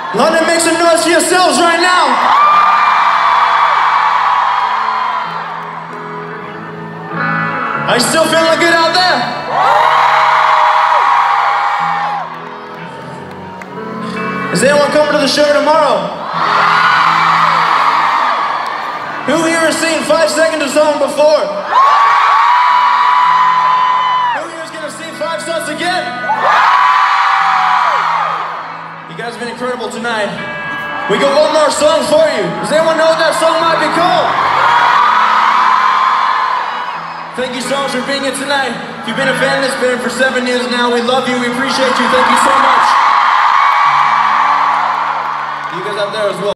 London, make some noise for yourselves right now. Are you still feeling good out there? Is anyone coming to the show tomorrow? Who here has seen 5 Seconds of Song before? Who here is gonna see 5 Sons again? You guys have been incredible tonight. We got one more song for you. Does anyone know what that song might be called? Thank you so much for being here tonight. If you've been a fan of this band for 7 years now, we love you, we appreciate you, thank you so much. You guys out there as well.